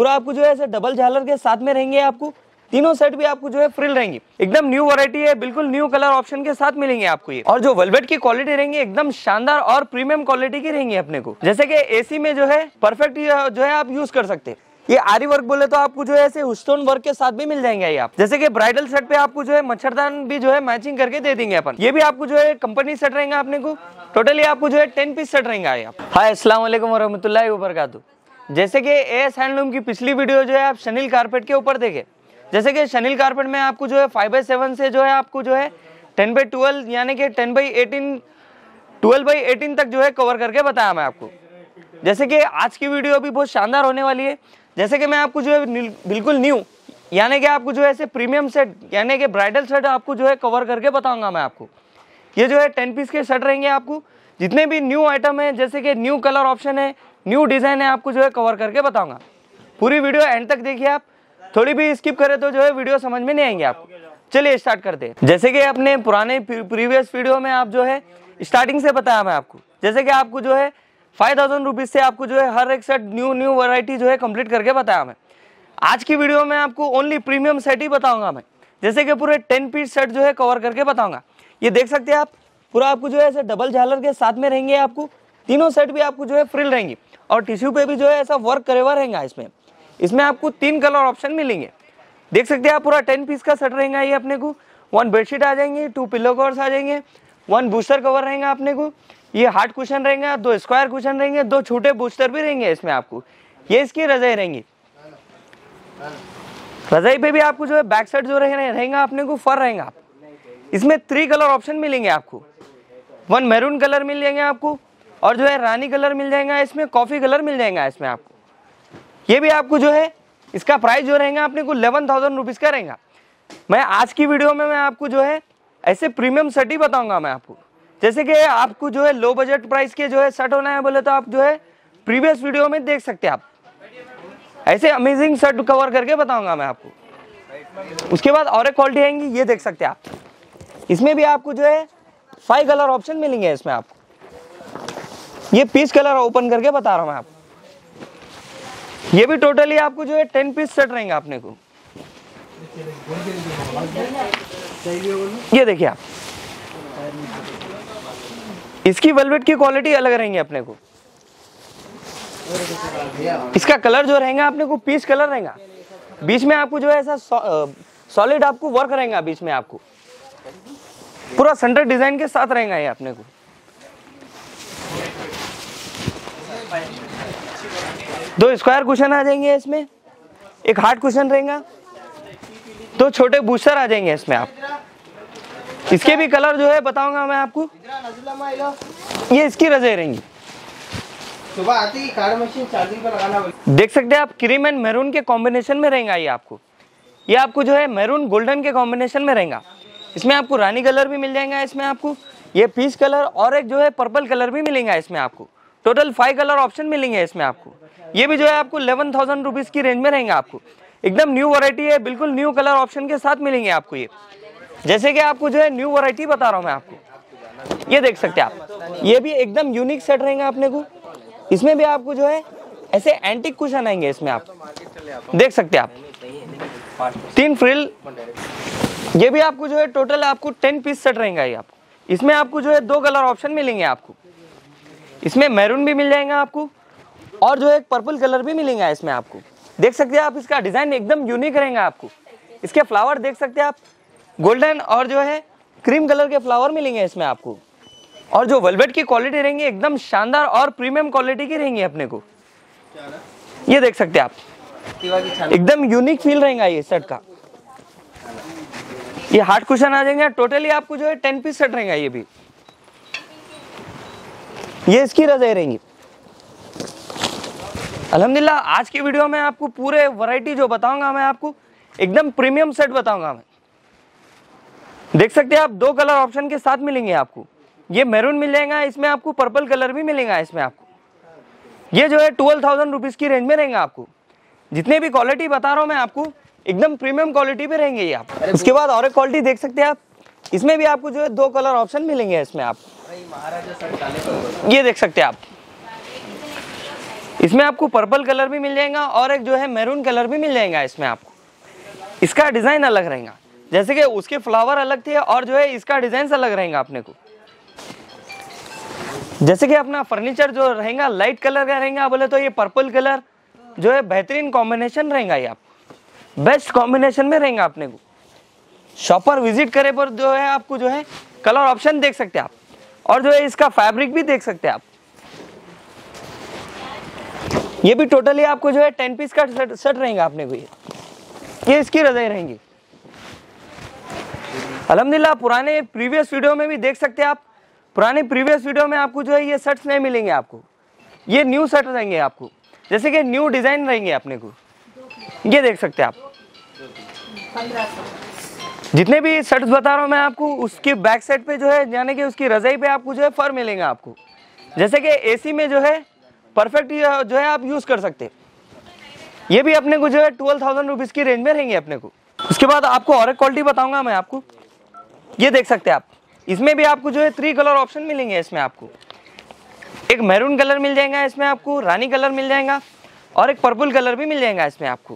पूरा आपको जो है ऐसे डबल झालर के साथ में रहेंगे। आपको तीनों सेट भी आपको जो है फ्रिल रहेंगी। एकदम न्यू वैरायटी है, बिल्कुल न्यू कलर ऑप्शन के साथ मिलेंगे आपको ये। और जो वेलवेट की क्वालिटी रहेंगी एकदम शानदार और प्रीमियम क्वालिटी की रहेंगी अपने को। जैसे कि एसी में जो है परफेक्ट जो है आप यूज कर सकते हैं। ये आरी वर्क बोले तो आपको जो है ऐसे स्टोन वर्क के साथ भी मिल जाएंगे ये आप। जैसे कि ब्राइडल सेट पे आपको जो है मच्छरदान भी जो है मैचिंग करके दे देंगे अपन। ये भी आपको जो है कंपनी सेट रहेगा अपने को। टोटली आपको जो है 10 पीस सेट रहेगा ये। हाय अस्सलाम वालेकुम रहमतुल्लाहि व बरकातहू। जैसे कि एएस हैंडलूम की पिछली वीडियो जो है आप शनील कारपेट के ऊपर देखे। जैसे कि शनील कारपेट में आपको जो है 5/7 से जो है आपको जो है 10/12 यानी कि 10/18 12/18 तक जो है कवर करके बताया मैं आपको। जैसे कि आज की वीडियो भी बहुत शानदार होने वाली है। जैसे कि मैं आपको जो है बिल्कुल न्यू यानी कि आपको जो है ऐसे प्रीमियम सेट यानी कि ब्राइडल सेट आपको जो है कवर करके बताऊंगा मैं आपको। ये जो है 10 पीस के सेट रहेंगे आपको। जितने भी न्यू आइटम है, जैसे कि न्यू कलर ऑप्शन है, न्यू डिजाइन है, आपको जो है कवर करके बताऊंगा। पूरी वीडियो एंड तक देखिए आप। थोड़ी भी स्किप करें तो जो है वीडियो समझ में नहीं आएंगे आपको। चलिए स्टार्ट करते हैं। जैसे कि अपने पुराने प्रीवियस वीडियो में आप जो है स्टार्टिंग से बताया मैं आपको। जैसे कि आपको जो है 5000 रुपीज से आपको जो है हर एक सेट न्यू वैरायटी जो है कंप्लीट करके बताया मैं। आज की वीडियो में आपको ओनली प्रीमियम सेट ही बताऊंगा मैं। जैसे कि पूरे 10 पीस सेट जो है कवर करके बताऊंगा। ये देख सकते हैं आप, पूरा आपको जो है ऐसे डबल झालर के साथ में रहेंगे। आपको तीनों सेट भी आपको जो है फ्रिल रहेंगी और टिश्यू पे भी जो है ऐसा वर्क करे हुआ रहेगा। इसमें आपको 3 कलर ऑप्शन मिलेंगे। देख सकते हैं आप, पूरा 10 पीस का सेट रहेगा ये अपने को। 1 बेडशीट आ जाएंगे, 2 पिलो कवर्स आ जाएंगे, 1 बूस्टर कवर रहेगा अपने को। ये हार्ड कुशन रहेंगे, 2 स्क्वायर कुशन रहेंगे, 2 छोटे बूस्टर भी रहेंगे इसमें आपको। ये इसकी रजाई रहेंगी। रजाई पे भी आपको जो है बैक साइड जो रहेगा अपने को फर रहेगा। इसमें 3 कलर ऑप्शन मिलेंगे आपको। 1 मैरून कलर मिल जाएंगे आपको और जो है रानी कलर मिल जाएगा, इसमें कॉफी कलर मिल जाएगा इसमें आपको। ये भी आपको जो है इसका प्राइस जो रहेगा अपने को 11,000 रुपीज का रहेगा। मैं आज की वीडियो में मैं आपको जो है ऐसे प्रीमियम सेट ही बताऊंगा मैं आपको। जैसे कि आपको जो है लो बजट प्राइस के जो है सेट होना है बोले तो आप जो है प्रीवियस वीडियो में देख सकते हैं आप। ऐसे अमेजिंग सेट कवर करके बताऊंगा मैं आपको। उसके बाद और एक क्वालिटी आएंगी, ये देख सकते हैं आप। इसमें भी आपको जो है 5 कलर ऑप्शन मिलेंगे इसमें आपको। ये पीस कलर ओपन करके बता रहा हूं मैं आपको। ये भी टोटली आपको जो है 10 पीस सेट रहेंगे अपने को। ये देखिए आप, इसकी वेलवेट की क्वालिटी अलग रहेंगी अपने को। इसका कलर जो रहेगा अपने को पीच कलर रहेगा। बीच में आपको जो है ऐसा सॉलिड आपको वर्क रहेगा। बीच में आपको पूरा सेंटर डिजाइन के साथ रहेगा ये अपने को। दो स्क्वायर कुशन आ जाएंगे इसमें, एक हार्ड कुशन रहेगा, 2 छोटे बूस्टर आ जाएंगे इसमें आप। इसके भी कलर जो है बताऊंगा मैं आपको। ये इसकी रजाई रहेंगी। सुबह आती ही कार्ड मशीन चार्जिंग पर लगाना। देख सकते हैं आप, क्रीम एंड मैरून के कॉम्बिनेशन में रहेगा ये आपको। ये आपको जो है मैरून गोल्डन के कॉम्बिनेशन में रहेगा। इसमें आपको रानी कलर भी मिल जाएगा इसमें आपको। ये पीच कलर और एक जो है पर्पल कलर भी मिलेगा इसमें आपको। टोटल 5 कलर ऑप्शन मिलेंगे इसमें आपको। ये भी जो है आपको 11,000 रुपीज की रेंज में रहेगा आपको। एकदम न्यू वैरायटी है, बिल्कुल न्यू कलर ऑप्शन के साथ मिलेंगे आपको ये। जैसे कि आपको जो है न्यू वैरायटी बता रहा हूं मैं आपको। ये देख सकते हैं आप, ये भी एकदम यूनिक सेट रहेगा अपने को। इसमें भी आपको जो है ऐसे एंटीक कुशन आएंगे इसमें आप देख सकते हैं आप। 3 फ्रिल। ये भी आपको जो है टोटल आपको 10 पीस सेट रहेगा ये आपको। इसमें आपको जो है 2 कलर ऑप्शन मिलेंगे आपको। इसमें मैरून भी मिल जाएगा आपको और जो है एक पर्पल कलर भी मिलेगा इसमें आपको। देख सकते हैं आप, इसका डिजाइन एकदम यूनिक रहेगा आपको। इसके फ्लावर देख सकते हैं आप, गोल्डन और जो है क्रीम कलर के फ्लावर मिलेंगे इसमें आपको। और जो वेलवेट की क्वालिटी रहेंगी एकदम शानदार और प्रीमियम क्वालिटी की रहेंगी अपने को। ये देख सकते हैं आप, एकदम यूनिक फील रहेगा ये सेट का। ये हार्ड कुशन आ जाएंगे। टोटली आपको जो है 10 पीस सेट रहेगा ये भी। ये इसकी रजाई रहेंगी। अल्हम्दुलिल्लाह आज की वीडियो में आपको पूरे वैरायटी जो बताऊंगा मैं आपको एकदम प्रीमियम सेट बताऊंगा मैं। देख सकते हैं आप, 2 कलर ऑप्शन के साथ मिलेंगे आपको। ये मैरून मिल जाएगा, इसमें आपको पर्पल कलर भी मिलेगा इसमें आपको। ये जो है 12,000 रुपीज की रेंज में रहेगा आपको। जितने भी क्वालिटी बता रहा हूं मैं आपको एकदम प्रीमियम क्वालिटी पे रहेंगे ये आप। उसके बाद और एक क्वालिटी देख सकते हैं आप। इसमें भी आपको जो है 2 कलर ऑप्शन मिलेंगे इसमें आप। ये देख सकते हैं आप, इसमें आपको पर्पल कलर भी मिल जाएगा और एक जो है मैरून कलर भी मिल जाएगा इसमें आपको। इसका डिजाइन अलग रहेगा, जैसे कि उसके फ्लावर अलग थे और जो है इसका डिजाइन अलग रहेगा अपने को। जैसे कि अपना फर्नीचर जो रहेगा लाइट कलर का रहेगा बोले तो ये पर्पल कलर जो है बेहतरीन कॉम्बिनेशन रहेगा, ये आपको बेस्ट कॉम्बिनेशन में रहेगा अपने को। शॉप पर विजिट करे पर जो है आपको जो है कलर ऑप्शन देख सकते हैं आप, और जो है इसका फैब्रिक भी देख सकते हैं आप। ये भी टोटली आपको जो है 10 पीस का सेट रहेगा अपने को। ये इसकी रजाई रहेंगी। अल्हम्दुलिल्लाह पुराने प्रीवियस वीडियो में भी देख सकते हैं आप, पुराने प्रीवियस वीडियो में आपको जो है ये सेट्स नहीं मिलेंगे आपको, ये न्यू सेट रहेंगे आपको, जैसे कि न्यू डिजाइन रहेंगे अपने को। ये देख सकते हैं आप, जितने भी सेट्स बता रहा हूँ मैं आपको, उसकी बैक साइड पे जो है यानी कि उसकी रजाई पे आपको जो है फर मिलेगा आपको, जैसे कि एसी में जो है परफेक्ट जो है आप यूज कर सकते हैं। ये भी अपने को जो है 12,000 रुपीज की रेंज में रहेंगे अपने को। उसके बाद आपको और एक क्वालिटी बताऊंगा मैं आपको, ये देख सकते हैं आप, इसमें भी आपको जो है 3 कलर ऑप्शन मिलेंगे इसमें आपको। एक मैरून कलर मिल जाएगा इसमें आपको, रानी कलर मिल जाएगा और एक पर्पल कलर भी मिल जाएगा इसमें आपको।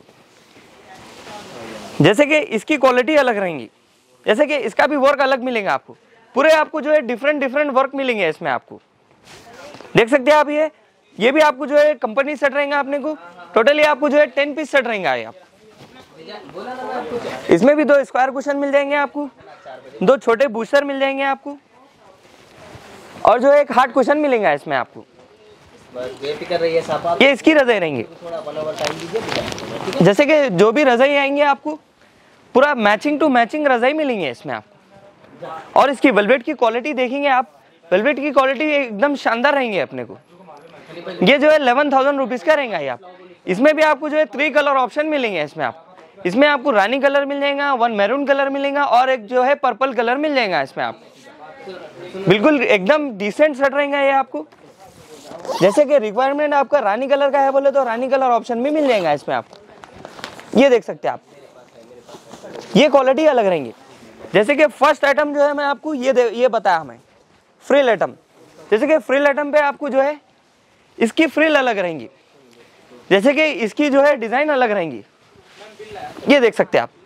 जैसे कि इसकी क्वालिटी अलग रहेंगी, जैसे कि इसका भी वर्क अलग मिलेगा आपको, पूरे आपको जो है डिफरेंट वर्क मिलेंगे इसमें आपको। देख सकते हैं आप, ये भी आपको जो है कंपनी सेट रहेगा अपने को। टोटली आपको जो है 10 पीस सेट रहेगा ये आपको। इसमें भी 2 स्क्वायर कुशन मिल जाएंगे आपको, 2 छोटे बूस्टर मिल जाएंगे आपको, और जो है एक हार्ड कुशन मिलेगा इसमें आपको। ये इसकी रजाई रहेंगी। जैसे कि जो भी रजाई आएंगे आपको पूरा मैचिंग टू मैचिंग रजाई मिलेंगे इसमें आपको। और इसकी वेलवेट की क्वालिटी देखेंगे आप, वेलवेट की क्वालिटी एकदम शानदार रहेंगे अपने को। ये जो है 11,000 रुपीज का रहेगा ये आप। इसमें भी आपको जो है 3 कलर ऑप्शन मिलेंगे इसमें आपको। इसमें आपको रानी कलर मिल जाएगा, 1 मैरून कलर मिलेगा और एक जो है पर्पल कलर मिल जाएगा इसमें आपको। बिल्कुल एकदम डिसेंट सेट रहेगा ये आपको। जैसे कि रिक्वायरमेंट आपका रानी कलर का है बोले तो रानी कलर ऑप्शन भी मिल जाएगा इसमें आपको। ये देख सकते हैं आप, ये क्वालिटी अलग रहेंगी। जैसे कि फर्स्ट आइटम जो है मैं आपको ये बताया हमें फ्रिल आइटम। जैसे कि फ्रिल आइटम पे आपको जो है इसकी फ्रिल अलग रहेंगी, जैसे कि इसकी जो है डिजाइन अलग रहेंगी। ये देख सकते हैं आप,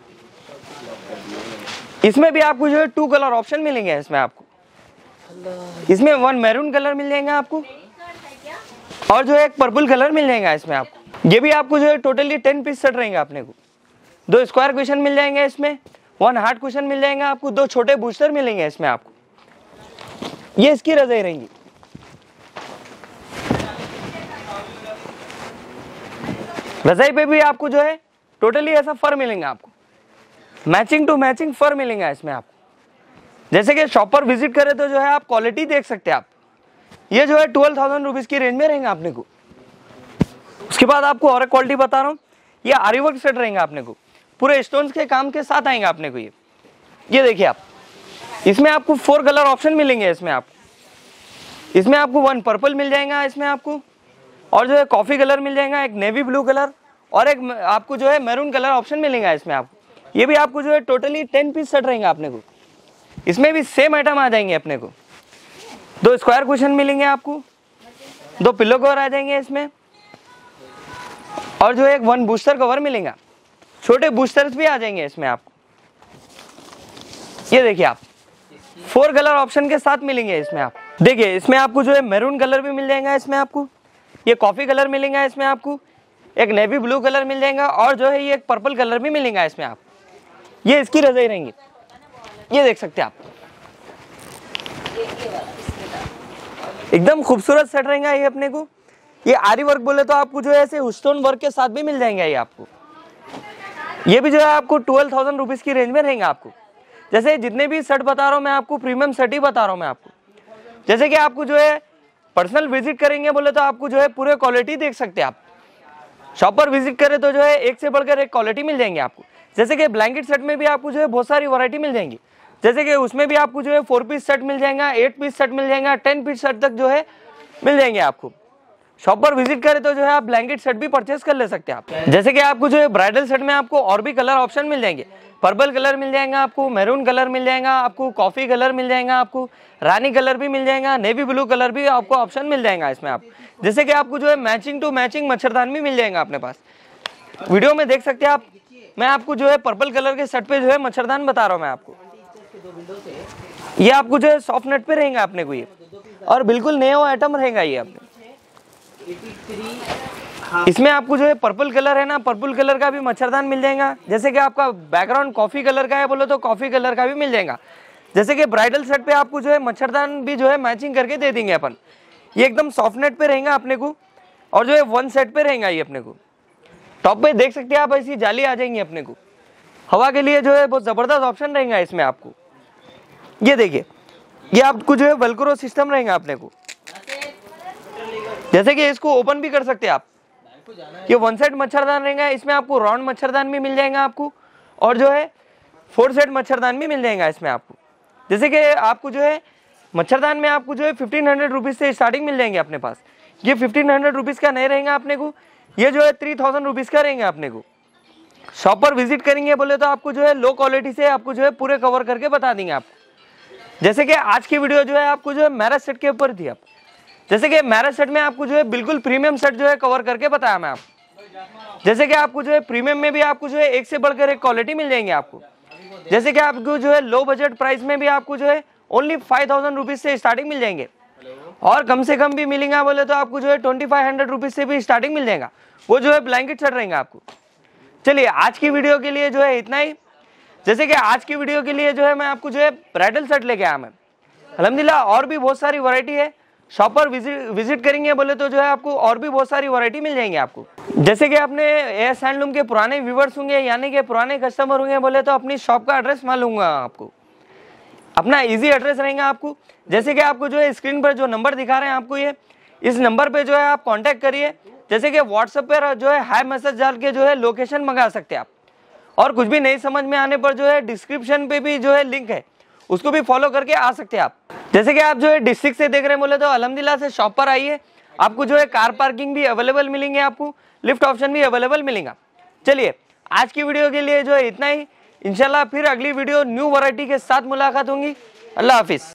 इसमें भी आपको जो है 2 कलर ऑप्शन मिलेंगे इसमें आपको। इसमें 1 मैरून कलर मिल जाएगा आपको और जो है एक पर्पल कलर मिल जाएगा इसमें आपको। ये भी आपको जो है टोटली 10 पीस सेट रहेगा अपने को। 2 स्क्वायर क्वेश्चन मिल जाएंगे इसमें, 1 हार्ड क्वेश्चन मिल जाएगा आपको, 2 छोटे बूस्टर मिलेंगे इसमें आपको। ये इसकी रजाई रहेंगी। रजाई पे भी आपको जो है टोटली ऐसा फर मिलेगा आपको, मैचिंग टू मैचिंग फर मिलेगा इसमें आपको। जैसे कि शॉप पर विजिट करें तो जो है आप क्वालिटी देख सकते हैं आप। ये जो है 12,000 रुपीज की रेंज में रहेगा अपने को। उसके बाद आपको और एक क्वालिटी बता रहा हूँ, ये आरी वर्क सेट रहेगा अपने को, पूरे स्टोन्स के काम के साथ आएगा अपने को। ये देखिए आप, इसमें आपको 4 कलर ऑप्शन मिलेंगे इसमें आपको। इसमें आपको 1 पर्पल मिल जाएगा इसमें आपको, और जो है कॉफी कलर मिल जाएगा, एक नेवी ब्लू कलर और एक आपको जो है मैरून कलर ऑप्शन मिलेगा इसमें आपको। ये भी आपको जो है टोटली 10 पीस सेट रहेगा अपने को। इसमें भी सेम आइटम आ जाएंगे अपने को। 2 स्क्वायर कुशन मिलेंगे आपको, 2 पिलो कवर आ जाएंगे इसमें, और जो है एक 1 बूस्टर कवर मिलेगा। छोटे बूस्टर्स भी आ जाएंगे इसमें आपको। ये देखिए आप, 4 कलर ऑप्शन के साथ मिलेंगे इसमें आप। देखिए इसमें आपको जो है मैरून कलर भी मिल जाएगा इसमें आपको, ये कॉफी कलर मिलेगा इसमें आपको, एक नेवी ब्लू कलर मिल जाएगा और जो है ये एक पर्पल कलर भी मिलेगा इसमें आप। ये इसकी रजाई रहेंगी। ये देख सकते हैं आप, एकदम खूबसूरत सेट रहेगा ये अपने को। ये आरी वर्क बोले तो आपको जो है ऐसे स्टोन वर्क के साथ भी मिल जाएंगे ये आपको। ये भी जो है आपको 12,000 रुपीज की रेंज में रहेंगे आपको। जैसे जितने भी सेट बता रहा हूँ मैं आपको, प्रीमियम सेट ही बता रहा हूँ मैं आपको। जैसे कि आपको जो है पर्सनल विजिट करेंगे बोले तो आपको जो है पूरे क्वालिटी देख सकते हैं आप। शॉप पर विजिट करें तो जो है एक से बढ़कर एक क्वालिटी मिल जाएंगे आपको। जैसे कि ब्लैंकेट सेट में भी आपको जो है बहुत सारी वैरायटी मिल जाएंगी। जैसे कि उसमें भी आपको जो है 4 पीस सेट मिल जाएगा, 8 पीस सेट मिल जाएगा, 10 पीस सेट तक जो है मिल जाएंगे आपको। शॉप पर विजिट करें तो जो है आप ब्लैंकेट सेट भी परचेस कर ले सकते हैं आप। जैसे कि आपको जो है ब्राइडल सेट में आपको और भी कलर ऑप्शन मिल जाएंगे। पर्पल कलर मिल जाएगा आपको, मैरून कलर मिल जाएगा आपको, कॉफी कलर मिल जाएगा आपको, रानी कलर भी मिल जाएगा, नेवी ब्लू कलर भी आपको ऑप्शन मिल जाएगा इसमें आप। जैसे कि आपको जो है मैचिंग टू मैचिंग मच्छरदान भी मिल जाएगा अपने पास। वीडियो में देख सकते हैं आप, मैं आपको जो है पर्पल कलर के शर्ट पे जो है मच्छरदान बता रहा हूँ मैं आपको। ये आपको जो है सॉफ्ट नेट पे रहेगा अपने को ये, और बिल्कुल नया आइटम रहेगा ये अपने। इसमें आपको जो है पर्पल कलर है ना, पर्पल कलर का भी मच्छरदान मिल जाएगा। जैसे कि आपका बैकग्राउंड कॉफी कलर का है बोलो तो कॉफी कलर का भी मिल जाएगा। जैसे कि ब्राइडल सेट पे आपको जो है मच्छरदान भी जो है मैचिंग करके दे देंगे अपन। ये एकदम सॉफ्ट नेट पे रहेगा अपने को, और जो है वन सेट पे रहेगा ये अपने को। टॉप पे देख सकते हैं आप, ऐसी जाली आ जाएंगी अपने को। हवा के लिए जो है बहुत जबरदस्त ऑप्शन रहेगा इसमें आपको। ये देखिए, ये आपको जो है वेलक्रो सिस्टम रहेगा अपने को। जैसे कि इसको ओपन भी कर सकते हैं आप। ये वन सेट मच्छरदान रहेगा, इसमें आपको राउंड मच्छरदान भी मिल जाएगा आपको, और जो है 4 सेट मच्छरदान भी मिल जाएगा इसमें आपको। जैसे कि आपको जो है मच्छरदान में आपको जो है 1500 रुपीज से स्टार्टिंग मिल जाएंगे अपने पास। ये 1500 रुपीज का नहीं रहेगा अपने को, ये जो है 3000 रुपीज का रहेंगे अपने को। शॉप पर विजिट करेंगे बोले तो आपको जो है लो क्वालिटी से आपको जो है पूरे कवर करके बता देंगे आपको। जैसे कि आज की वीडियो जो है आपको जो है मैरिज सेट के ऊपर थी। आप जैसे कि मैरिज सेट में आपको जो है बिल्कुल प्रीमियम सेट जो है कवर करके बताया मैं आपको। जैसे कि आपको जो है प्रीमियम में भी आपको जो है एक से बढ़कर एक क्वालिटी मिल जाएंगे आपको। जैसे कि आपको जो है लो बजट प्राइस में भी आपको जो है ओनली 5000 रुपीज से स्टार्टिंग मिल जाएंगे, और कम से कम भी मिलेगा बोले तो आपको जो है 2500 रुपीज से भी स्टार्टिंग मिल जाएगा। वो जो है ब्लैंकेट सेट रहेगा आपको। चलिए आज की वीडियो के लिए जो है इतना ही। जैसे कि आज की वीडियो के लिए जो है मैं आपको जो है ब्राइडल सेट लेके आया मैं। अल्हम्दुलिल्लाह और भी बहुत सारी वैरायटी है। शॉप पर विजिट करेंगे बोले तो जो है आपको और भी बहुत सारी वैरायटी मिल जाएंगे आपको। जैसे कि आपने एस हैंडलूम के पुराने व्यूवर्स होंगे, यानी कि पुराने कस्टमर होंगे बोले तो अपनी शॉप का एड्रेस मालूम होगा आपको। अपना इजी एड्रेस रहेगा आपको। जैसे कि आपको जो है स्क्रीन पर जो नंबर दिखा रहे हैं आपको, ये इस नंबर पे जो है आप कांटेक्ट करिए। जैसे कि व्हाट्सएप पर जो है हाई मैसेज डाल के जो है लोकेशन मंगा सकते हैं आप, और कुछ भी नहीं समझ में आने पर जो है डिस्क्रिप्शन पे भी जो है लिंक है, उसको भी फॉलो करके आ सकते हैं आप। जैसे कि आप जो है डिस्ट्रिक्ट से देख रहे हैं बोले तो अल्हम्दुलिल्लाह से शॉप पर आइए। आपको जो है कार पार्किंग भी अवेलेबल मिलेंगे, आपको लिफ्ट ऑप्शन भी अवेलेबल मिलेगा। चलिए आज की वीडियो के लिए जो है इतना ही। इंशाल्लाह फिर अगली वीडियो न्यू वैरायटी के साथ मुलाकात होंगी। अल्लाह हाफिज।